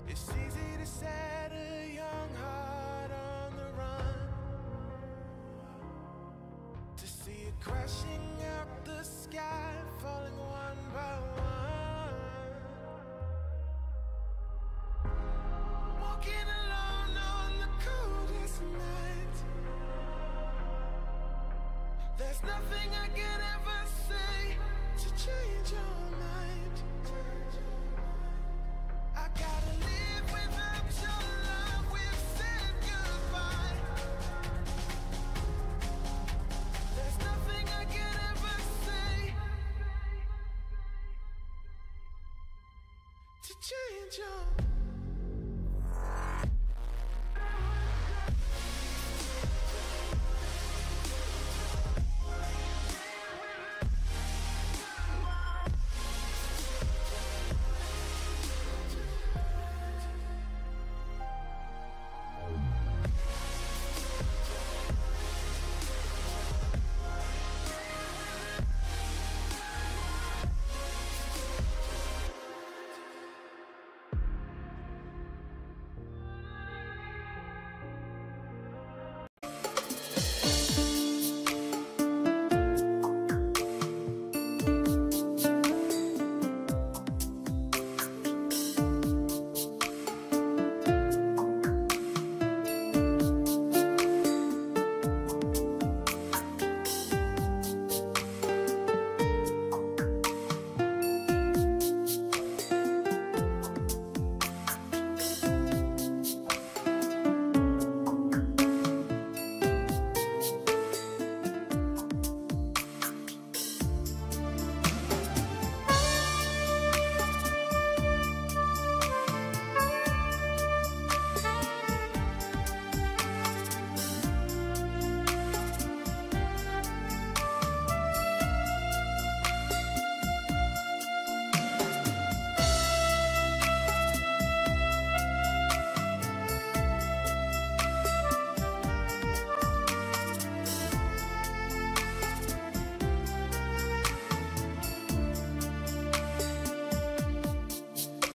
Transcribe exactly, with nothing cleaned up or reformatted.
It's easy to set a young heart on the run, to see it crashing out the sky, falling one by one. Walking alone on the coldest night. There's nothing I can ever say to change your mind. I gotta live without your love. We've said goodbye. There's nothing I can ever say to change your mind.